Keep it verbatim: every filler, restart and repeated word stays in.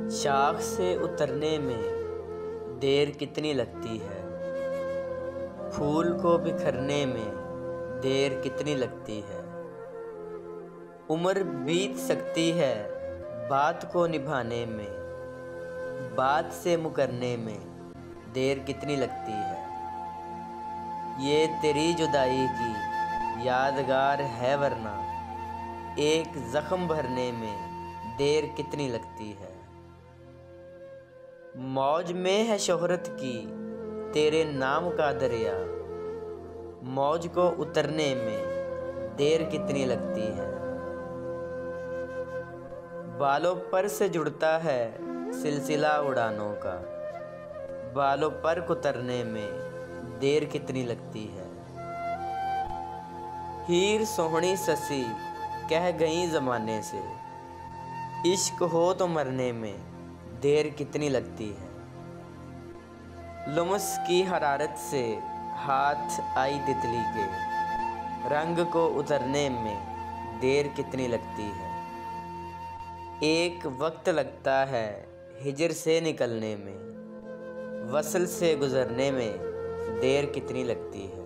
शाख से उतरने में देर कितनी लगती है, फूल को बिखरने में देर कितनी लगती है। उम्र बीत सकती है बात को निभाने में, बात से मुकरने में देर कितनी लगती है। ये तेरी जुदाई की यादगार है वरना एक ज़ख्म भरने में देर कितनी लगती है। मौज में है शोहरत की तेरे नाम का दरिया, मौज को उतरने में देर कितनी लगती है। बालों पर से जुड़ता है सिलसिला उड़ानों का, बालों पर उतरने में देर कितनी लगती है। हीर सोहनी ससी कह गई ज़माने से, इश्क हो तो मरने में देर कितनी लगती है। लुमस की हरारत से हाथ आई तितली के, रंग को उतरने में देर कितनी लगती है। एक वक्त लगता है हिजर से निकलने में, वसल से गुज़रने में देर कितनी लगती है।